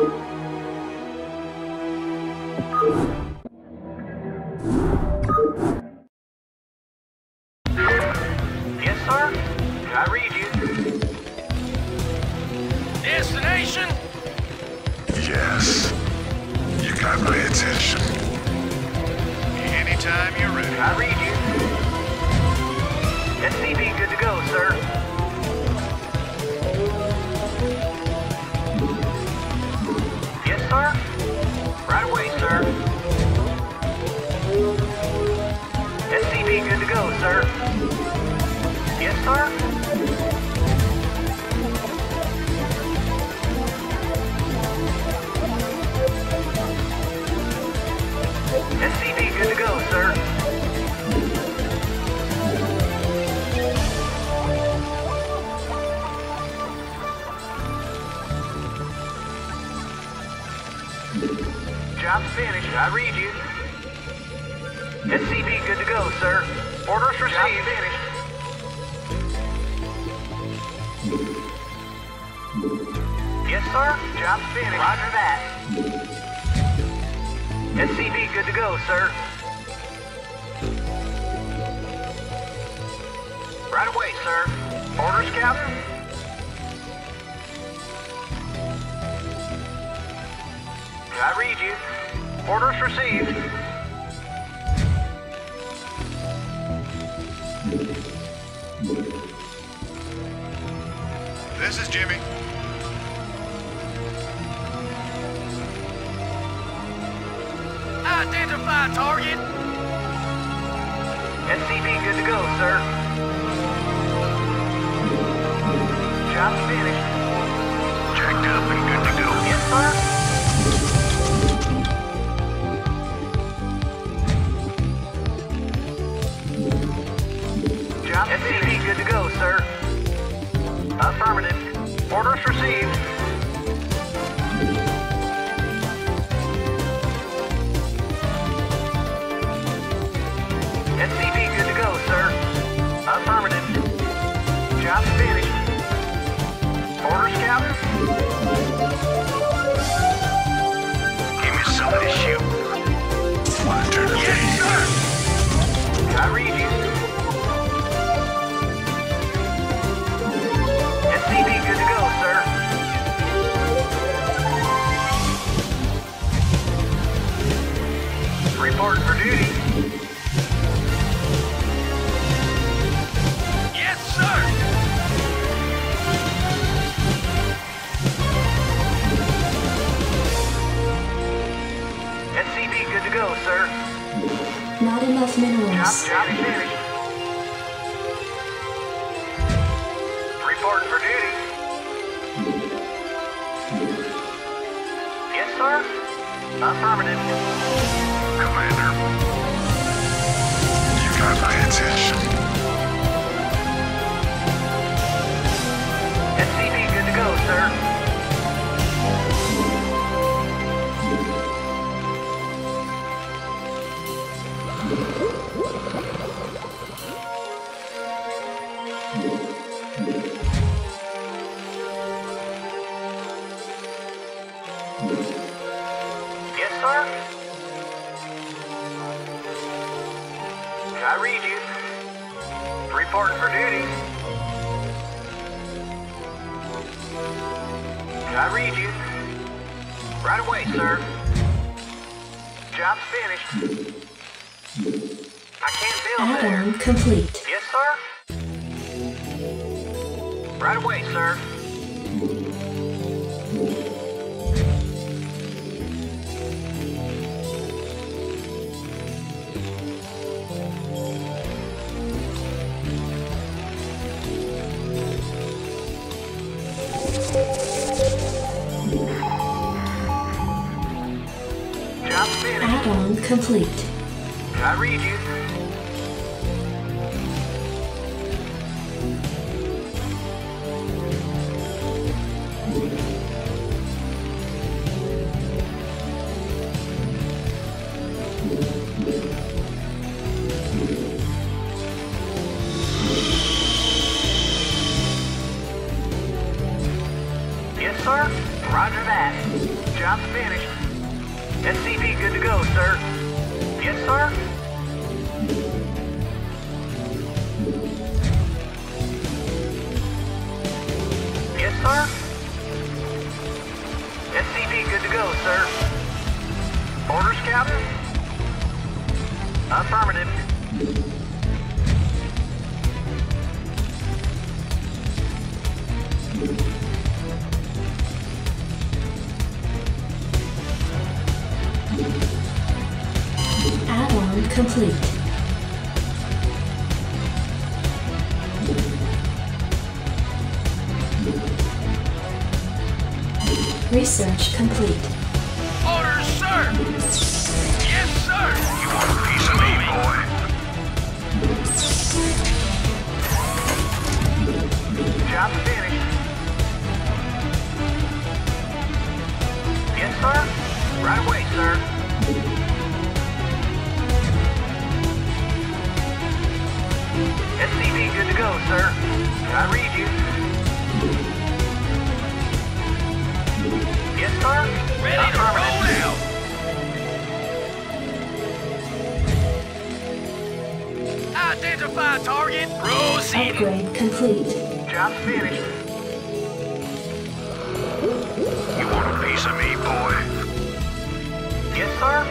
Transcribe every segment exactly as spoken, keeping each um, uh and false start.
Yes, sir? I read you. Destination? Yes. You got my attention. Anytime you're ready. I read you. S C V good to go, sir. Yes, sir? Right away, sir. S C V good to go, sir. Yes, sir? S C V good to go, sir. Job's finished. I read you. S C V good to go, sir. Orders received. Job finished. Yes, sir. Job's finished. Roger that. S C V good to go, sir. Right away, sir. Orders, Captain? I read you. Orders received. This is Jimmy. Identify target. S C V good to go, sir. Job's finished. Jacked up and good to go. Yes, sir. Job S C V good to go, sir. Affirmative. Orders received. S C V good to go, sir. Affirmative. Job's finished. Orders, Captain? Give me some of this shoot. My turn to Yes, lead. sir. I read you. S C V good to go, sir. Reporting for duty. Yes, sir. S C V good to go, sir. Not enough Job, minerals. job finished. Reporting for duty. Yes, sir. Affirmative. Commander. You got my attention. S C V good to go, sir. Yes, sir. I read you. Reporting for duty. I read you. Right away, sir. Job's finished. I can't build there. Add-on complete. Yes, sir. Right away, sir. Job's finished. Add-on complete. I read you. Roger that. Job's finished. S C V good to go, sir. Yes, sir? Yes, sir? S C V good to go, sir. Orders, Captain? Affirmative. Add-on complete. Research complete. Orders, sir! Yes, sir! You want a piece of me, boy? Job's finished. Yes, sir? Right away, sir. S C V good to go, sir. I read you. Yes, sir? Ready to roll out! Identify target. Proceed. Upgrade complete. Job's finished. You want a piece of me, boy? Yes, sir?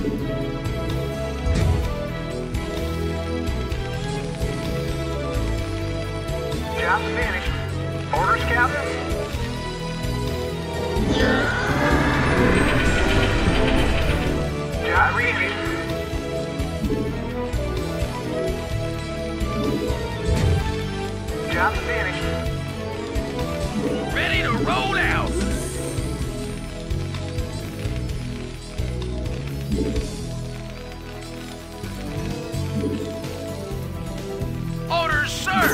Job's finished. Orders, Captain? Job finished. Job's finished. Ready to roll out! Orders, sir!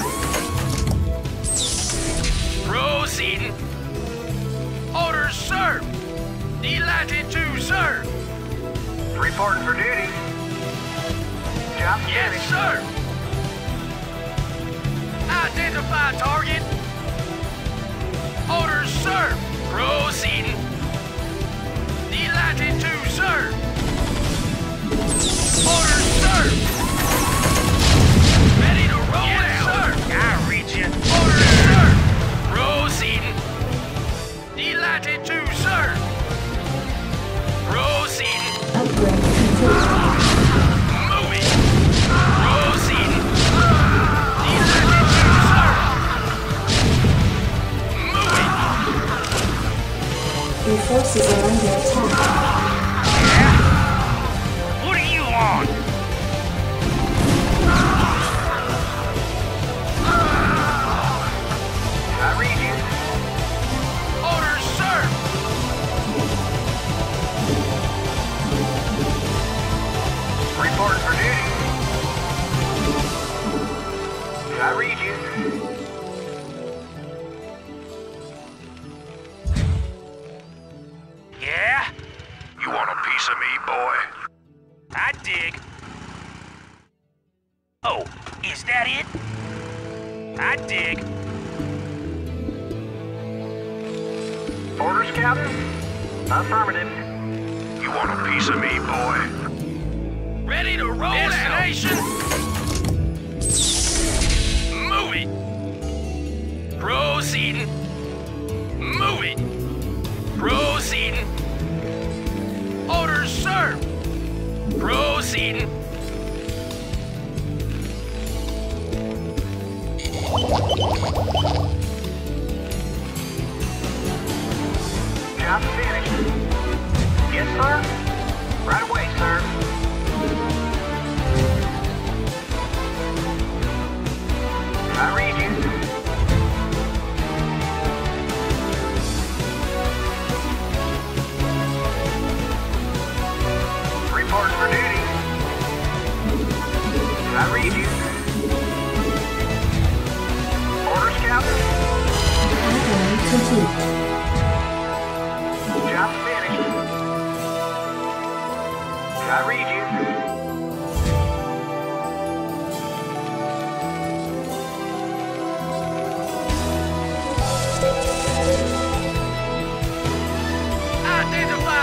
Proceeding. Orders, sir! Delighted to, sir! Reporting for duty. Job's Yes, finished. sir! Identify target. Orders, sir! Proceeding. Delighted to, sir! Orders, sir! Ready to roll yes, out! Sir! I read you. Orders, sir! Proceeding. Delighted to, sir! Proceeding. Upgrade complete. Moving. Proceeding. Delighted to, sir! Moving. Your forces are under attack. What do you want? I read you. Orders, sir! Reporting for duty. I read you. Yeah? You want a piece of me, boy? I dig. Oh, is that it? I dig. Orders, Captain? Affirmative. You want a piece of me, boy? Ready to roll Destination. Move it. Proceeding. Move it. Proceeding. Orders, sir. Proceeding. Job finished. Yes, sir? Right away, sir. I read you. Reports for duty. I read you. Orders, Captain? Add-on complete. Job finished. I read you.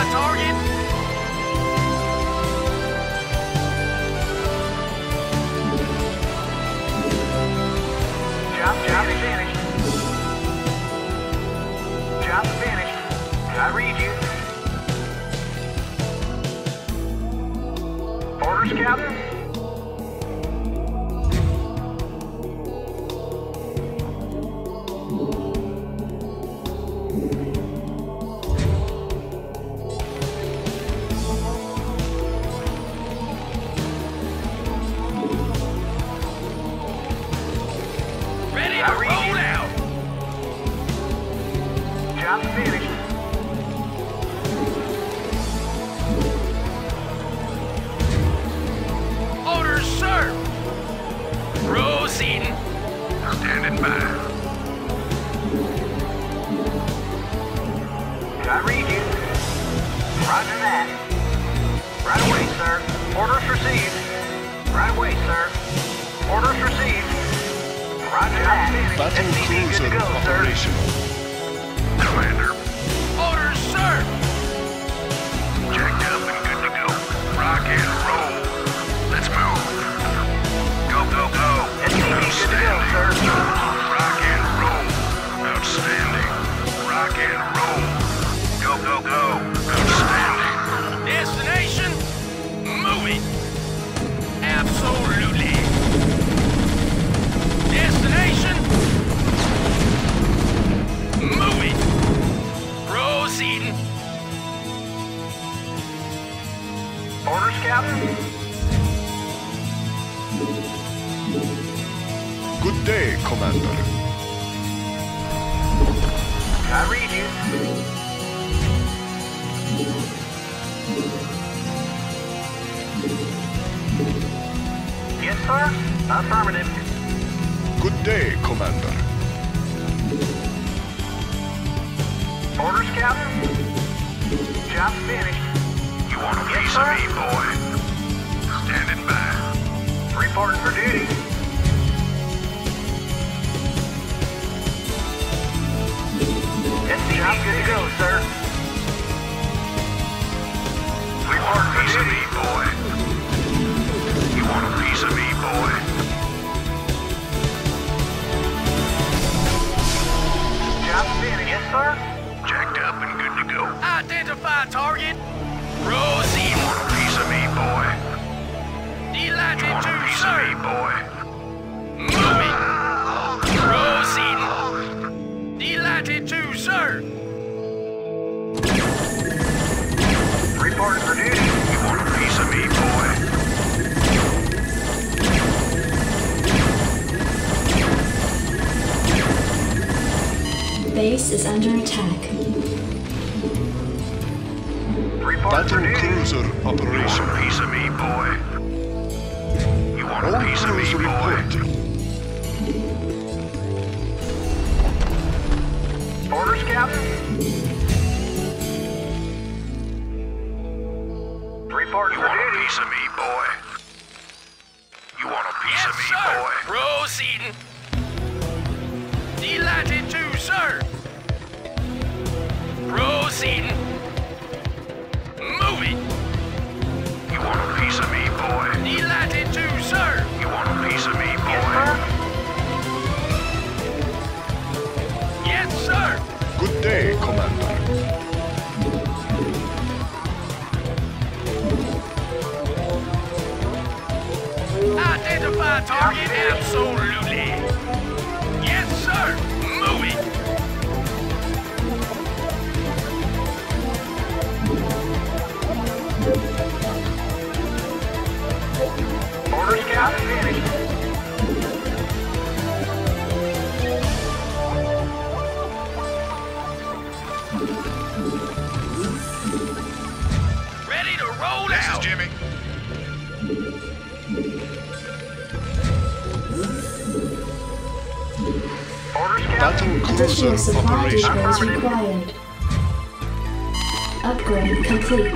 Identify target. Job, job finished. Job finished. I read you. Orders, Captain? Ready I to read roll you. out. Job finished. Orders, sir. Proceeding. Standing by. I read you. Roger that. Right away, sir. Orders received. Right away, sir. Orders received. Roger that. Battle S C V good cruiser to go, sir. operational. Commander, Orders, sir. jacked up and good to go. Rock and roll. Let's move. Go, go, go. S C V good to go, sir. Rock and roll. Outstanding. Rock and roll. Go, go, go. Outstanding. Destination. Moving. Absolutely. Destination. Moving. Proceeding. Orders, Captain? Good day, Commander. I read you. Yes, sir. Affirmative. Good day, Commander. Orders, Captain? Job finished. You want a Yes, piece sir. of me, boy? Standing by. Reporting for duty. S C V good to go, sir. You want a piece of me, boy? You want a piece of me, boy? Job finished. Yes, sir. Jacked up and good to go. Identify target. You Proceeding. want a piece of me, boy? You Delighted want a to, piece of sir. me, boy? Moving. Proceeding. Delighted to, sir. Reporting for duty. You want a piece of me, boy? Base is under attack. Reporting for duty. cruiser You want operation. a piece of me, boy? You want a All piece of me, crews boy? reporting. Orders, Captain? Reporting You for want a duty. piece of me, boy? You want a piece Yes, of me, sir. boy? Proceeding. Delighted to, sir. Proceeding. Moving. You want a piece of me, boy? Delighted to, sir. You want a piece of me, Yes, boy? sir. Yes, sir. Good day, Commander. Identify target. Absolutely. Yes, sir. Moving. Orders, Captain? Finished. Ready to roll This is out. Jimmy. Orders, Captain? Battle cruiser Additional supply operation. depots required. Upgrade complete.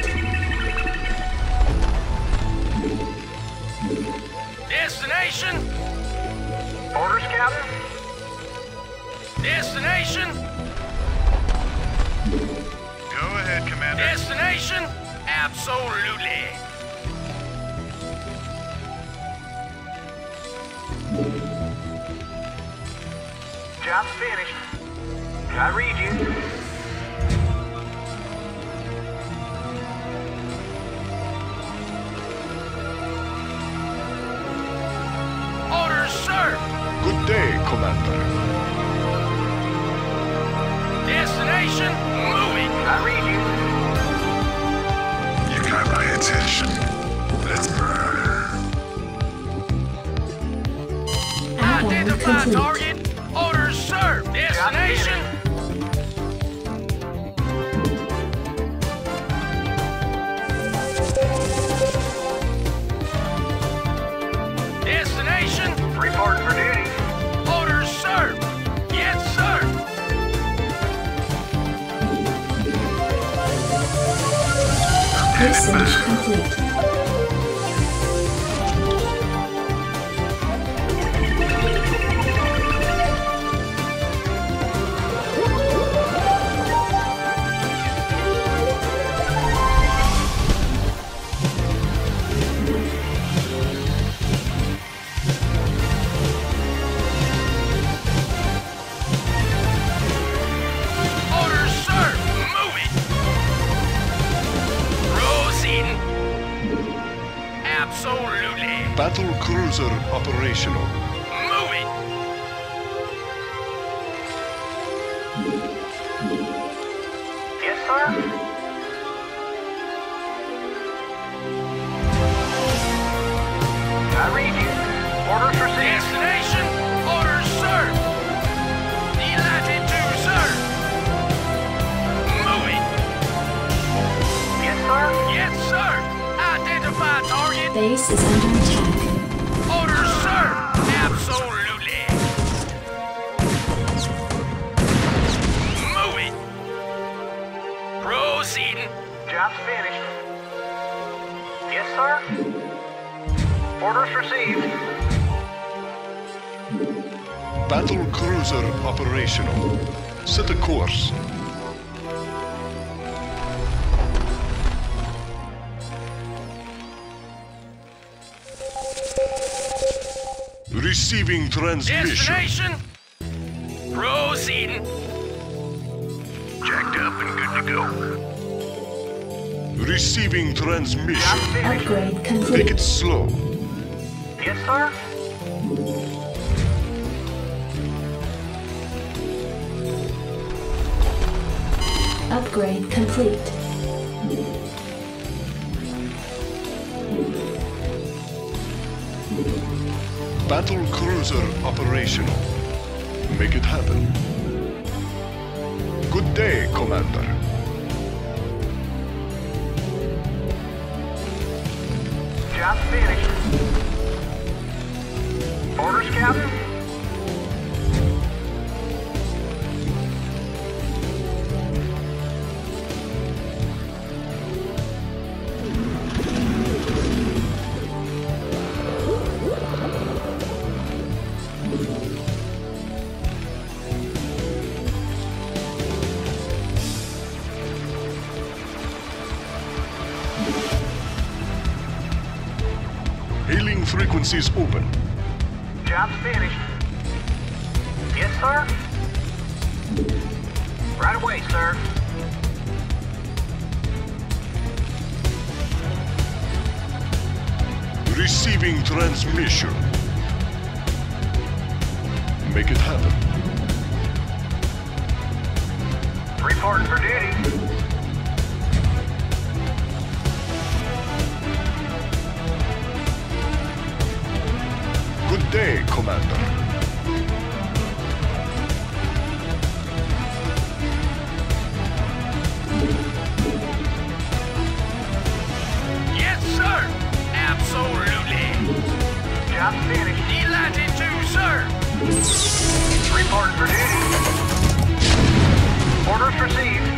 Destination. Orders, Captain? Destination. Go ahead, Commander. Commander. Destination? Absolutely. Job's finished. I read you. Orders, sir. Good day, Commander. Destination? Moving. I read you. You got my attention. Let's murder. Add-on Identify complete. target. Orders, sir. Destination? Destination? Reporting for duty. Orders, sir. Yes, sir. Usage complete. Orders, sir. Moving. Proceeding. Absolutely. Battle cruiser operational. Moving. Yes, sir. I read you. Orders received. Destination? Orders, sir. Delighted to, sir. Moving. Yes, sir. Yes, sir. Identify target. Base is under attack. Orders, sir. Absolutely. Moving. Proceeding. Job's finished. Yes, sir. Orders received. Battle cruiser operational. Set a course. Receiving transmission. Destination? Proceeding. Jacked up and good to go. Receiving transmission. Job's finished. Upgrade Take complete. it slow. Yes, sir. Upgrade complete. Battle cruiser operational. Make it happen. Good day, Commander. Job's finished. Orders, Captain. Hailing frequencies open. Job's finished. Yes, sir. Right away, sir. Receiving transmission. Make it happen. Reporting for duty. Good day, Commander. Yes, sir. Absolutely. Job's finished. Delighted to, sir. Reporting for duty. Orders received.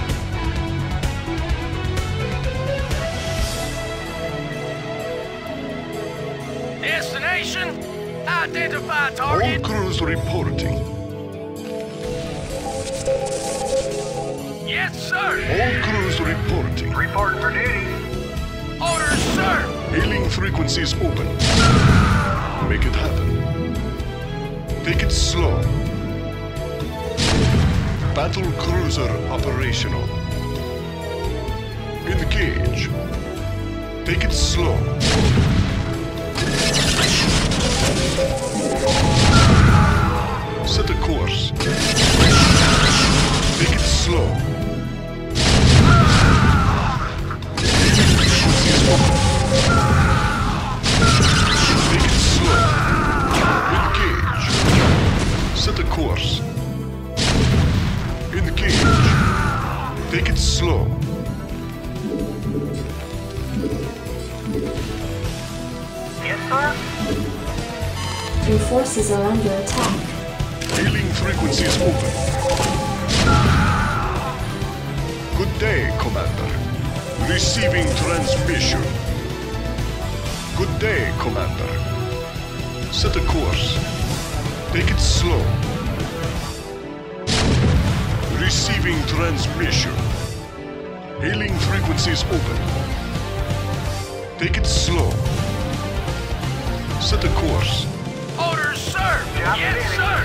Destination? Identify All target. crews reporting. Yes, sir. All crews reporting. reporting. Reporting for duty. Orders, sir! Hailing frequencies open. Make it happen. Take it slow. Battle cruiser operational. Engage. Take it slow. Set a course. Take it slow. Take it slow. Engage. Set a course. Engage. Take it slow. Yes, sir? Your forces are under attack. Hailing frequencies open. Good day, Commander. Receiving transmission. Good day, Commander. Set a course. Take it slow. Receiving transmission. Hailing frequencies open. Take it slow. Set a course. Orders, sir! Job Yes, ready. sir!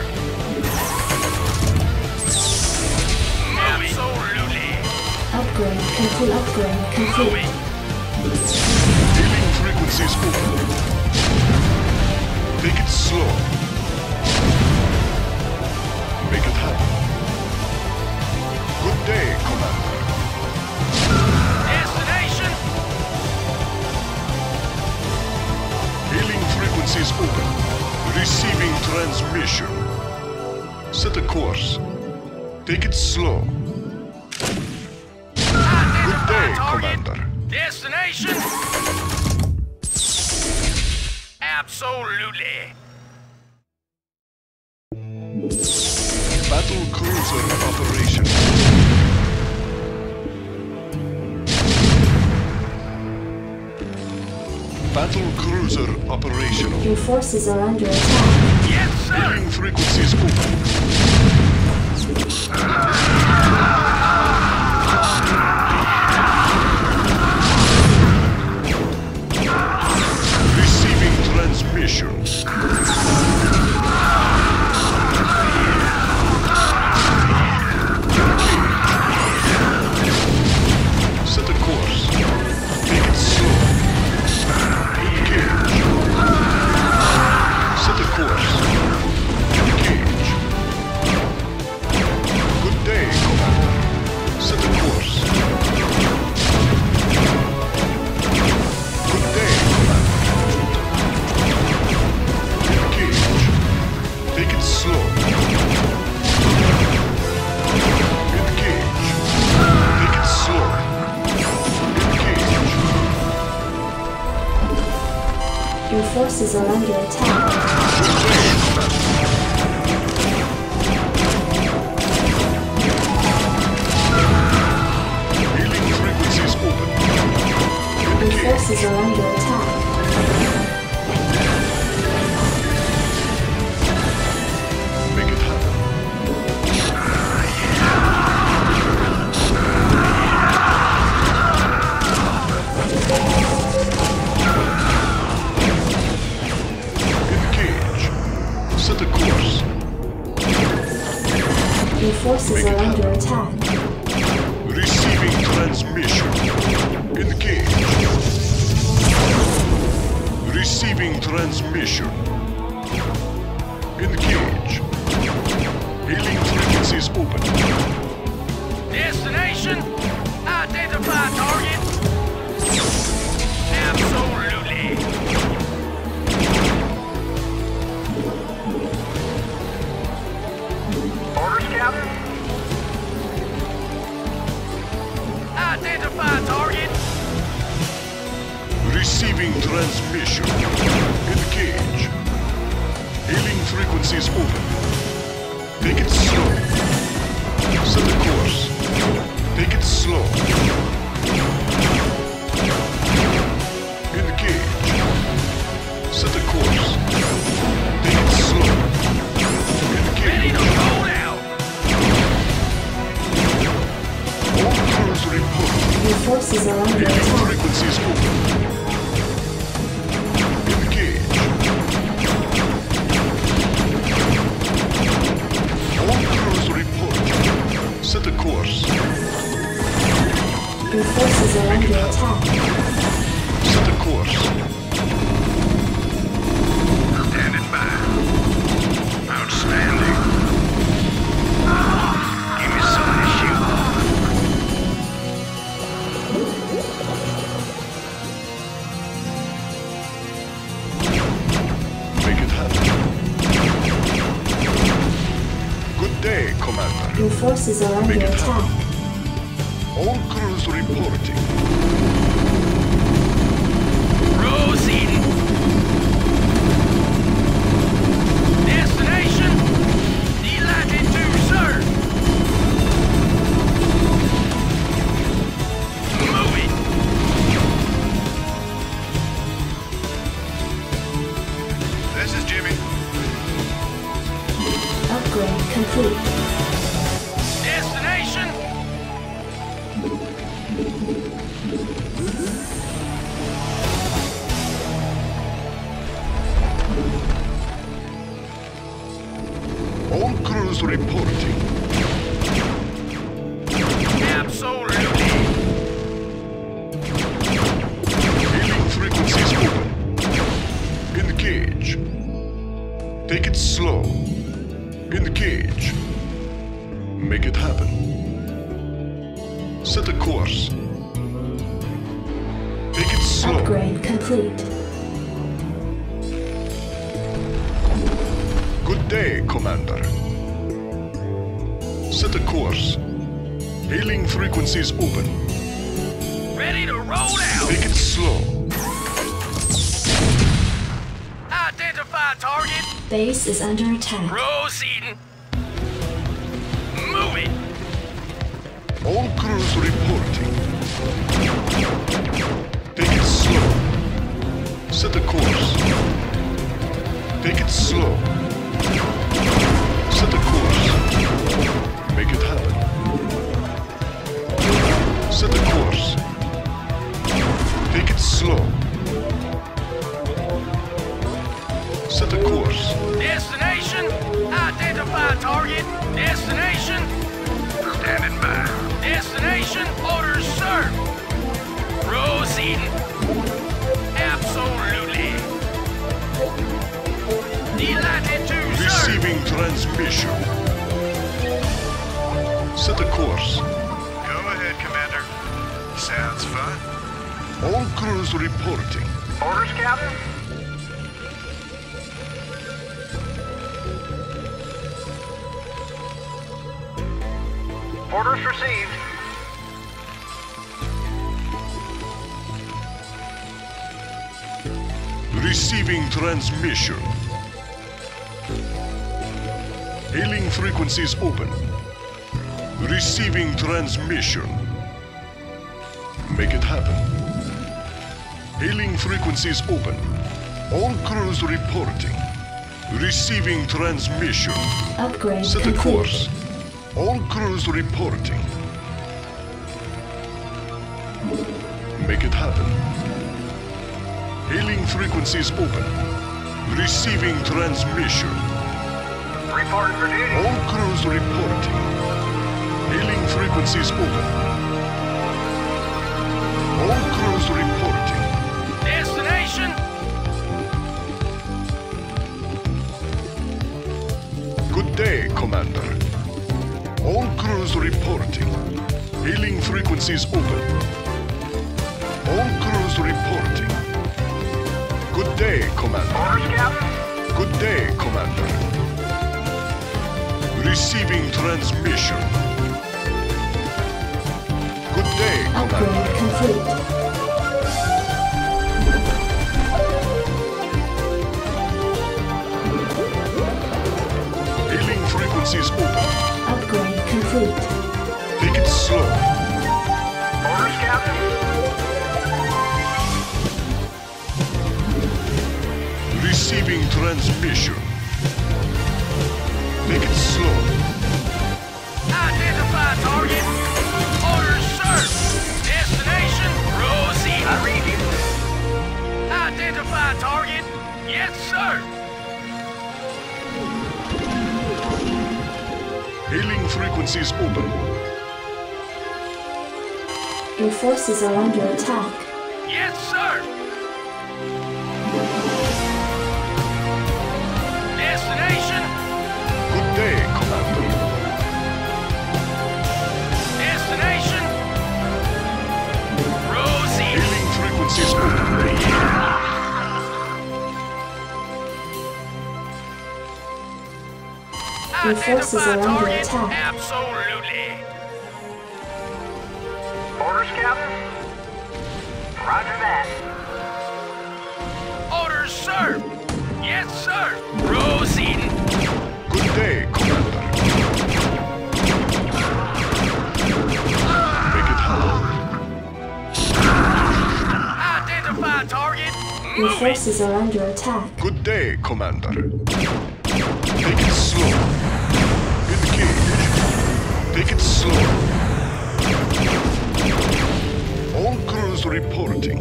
Absolutely! Upgrade complete. Upgrade complete. Moving! Hailing frequencies open. Take it slow. Make it happen. Good day, Commander. Destination! Hailing frequencies open. Receiving transmission. Set a course. Take it slow. Good day, Commander. Destination! Absolutely! Battle cruiser operation. Battle cruiser operational. Your forces are under attack. Yes, sir! Hailing frequencies open. Receiving transmission. Set a course. Take it slow. Engage. Set a course. Engage. Good day, Commander. Set a course. Good day, Commander. Engage. Take it slow. Engage. Take it slow. Engage. Your forces are under attack. Good day, Commander. Hailing frequencies open. Your Engage. forces are under attack. Make it happen. Engage. Set a course. Your forces Make are it under happen. attack. Receiving transmission. Engage. Receiving transmission. Engage. Hailing frequencies open. Destination! Identify target! Absolutely! Orders, Captain? Identify target! Receiving transmission. Engage. Hailing frequencies open. Take it slow. Set a course. Take it slow. Engage. Set a course. Take it slow. Ready to Engage. roll out! All crews report. Your forces forces are under Hailing attack. frequencies open. Engage. All crews report. Set a course. Your forces are under attack. Set a course. Standing by. Outstanding. Give me something to shoot. Make it happen. Good day, Commander. Your forces are under Make it attack. All crews reporting. Proceeding. Destination. Delighted to serve. Moving. This is Jimmy. Upgrade complete. Destination. All crews reporting. Absolutely. Hailing frequencies open. Engage. Take it slow. Engage. Make it happen. Set a course. Take it slow. Upgrade complete. Good day, Commander. Set a course. Hailing frequencies open. Ready to roll out. Take it slow. Identify target. Base is under attack. Proceeding. Moving. All crews reporting. Take it slow. Set a course. Take it slow. Set a course. Make it happen. Set a course. Take it slow. Set a course. Destination. Identify target. Destination. Standing by. Destination. Orders served. Proceeding. Absolutely. Delighted to serve. Receiving transmission. Set a course. Go ahead, Commander. Sounds fun. All crews reporting. Orders, Captain? Orders received. Receiving transmission. Hailing frequencies open. Receiving transmission. Make it happen. Hailing frequencies open. All crews reporting. Receiving transmission. Upgrade Set a complete. course. All crews reporting. Make it happen. Hailing frequencies open. Receiving transmission. Reporting for duty. All crews reporting. Hailing frequencies open. All crews reporting. Destination. Good day, Commander. All crews reporting. Hailing frequencies open. All crews reporting. Good day, Commander. Orders, Captain? Good day, Commander. Receiving transmission. Good day, Commander. Upgrade complete. Hailing frequencies open. Upgrade complete. Take it slow. Orders, Captain? Receiving transmission. Take it slow. Identify target. Orders served. Destination. frequencies open. Your forces are under attack. Yes, sir. Destination. Good day, Commander. Destination. Rosie. Hailing frequencies open. Your forces are Identify under target. attack. Absolutely. Orders, Captain? Roger that. Orders, sir. Yes, sir. Proceeding. Good day, Commander. Make it happen. Identify target. Your Move it. forces are under attack. Good day, Commander. Take it slow. Engage. Take it slow. All crews reporting.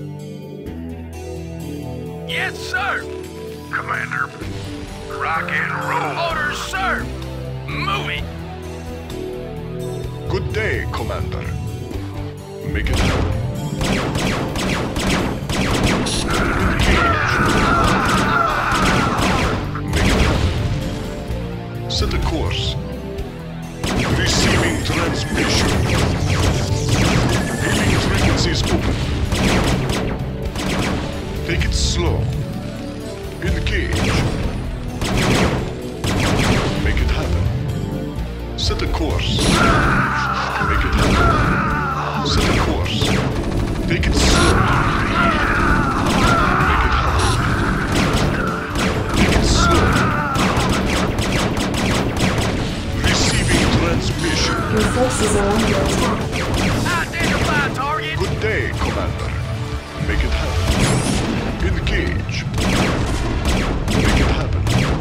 Yes, sir. Commander, rock and roll. Orders, sir. Move it. Good day, Commander. Make it happen. Make it happen. Set a course. Receiving transmission. Hailing frequencies open. Take it slow. Engage. Make it happen. Set a course. Make it happen. Set a course. Take it slow. Make it happen. Take it slow. Receiving transmission. Your forces are under attack. Identify target. Good day, Commander. Make it happen. Engage. Make it happen.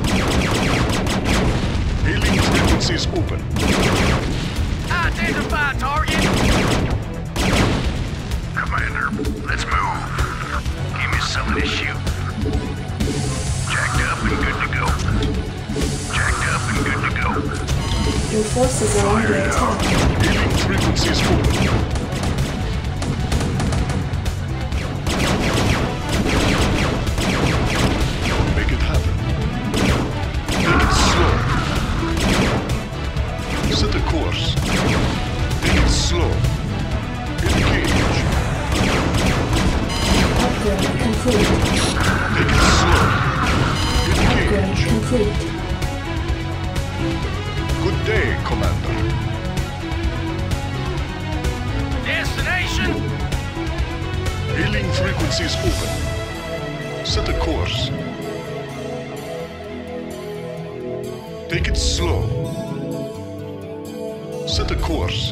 Hailing frequencies open. Identify target. Commander, let's move. Give me something to shoot. Jacked up and good to go. Jacked up and good to go. Your forces are under attack. Hailing frequencies open. Make it happen. Take it slow. Set a course. Take it slow. Engage. Upgrade complete. Take it slow. Upgrade Engage. complete. Good day, Commander. Destination. Hailing frequencies open. Set a course. Take it slow. Set a course.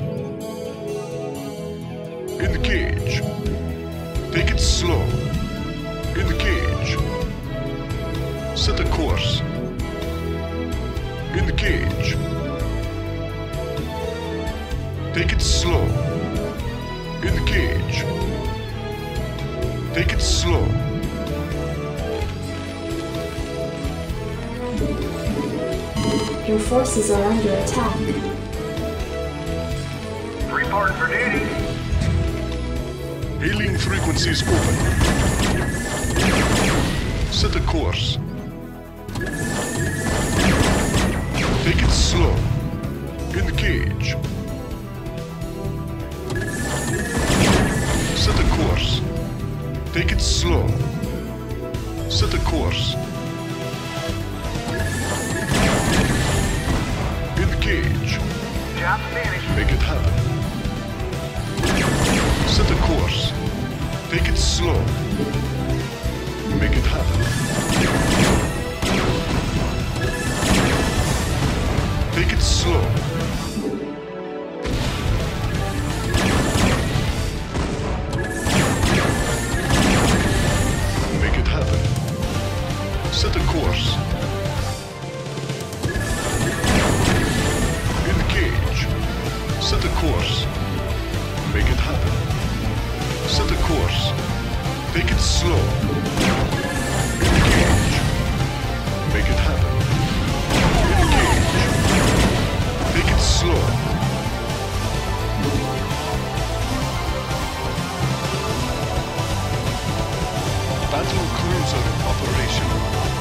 Engage. Take it slow. Engage. Set a course. Engage. Take it slow. Engage. Take it slow. Your forces are under attack. Reporting for duty. Hailing frequencies open. Set a course. Take it slow. Engage. Set a course. Take it slow. Set a course. Engage. Job finished. Make it happen. Set a course. Take it slow. Make it happen. Take it slow. Make it happen. Set a course. Engage. Set a course. Make it happen. Set a course. Take it slow. Engage. Make it happen. Engage. Take it slow. Battle cruiser operational.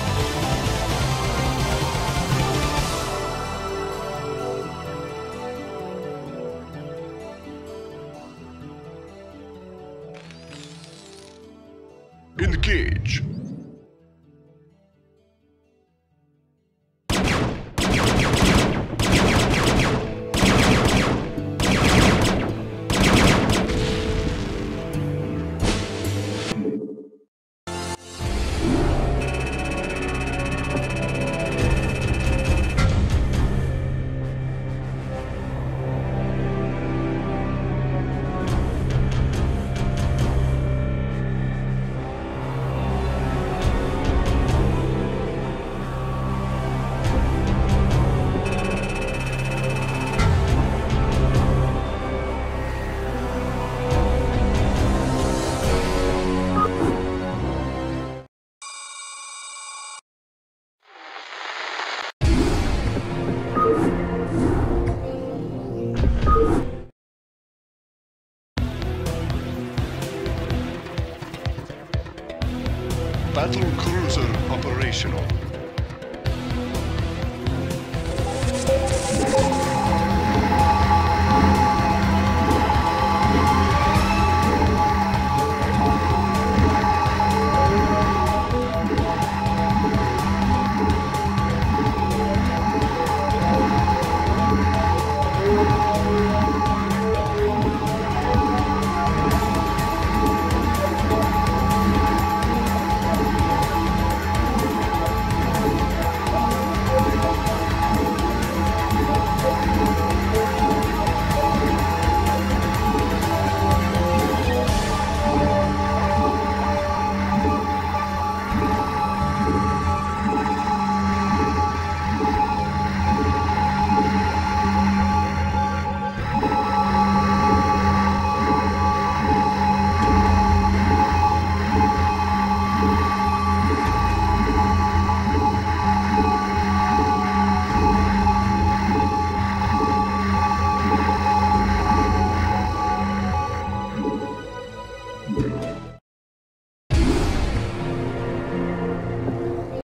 Engage. Battle cruiser operational.